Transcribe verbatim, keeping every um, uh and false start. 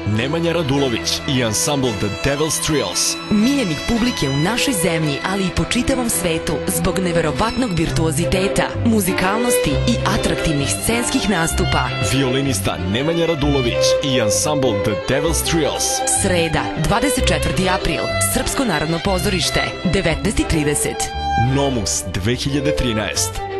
Nemanja Radulović i ansambl The Devil's Trills. Miljenik publike u našoj zemlji, ali i po čitavom svetu zbog neverovatnog virtuoziteta, muzikalnosti i atraktivnih scenskih nastupa. Violinista Nemanja Radulović i ansambl The Devil's Trills. Sreda, dvadeset četvrti april, Srpsko narodno pozorište, devetnaest i trideset. Nomus dve hiljade trinaest.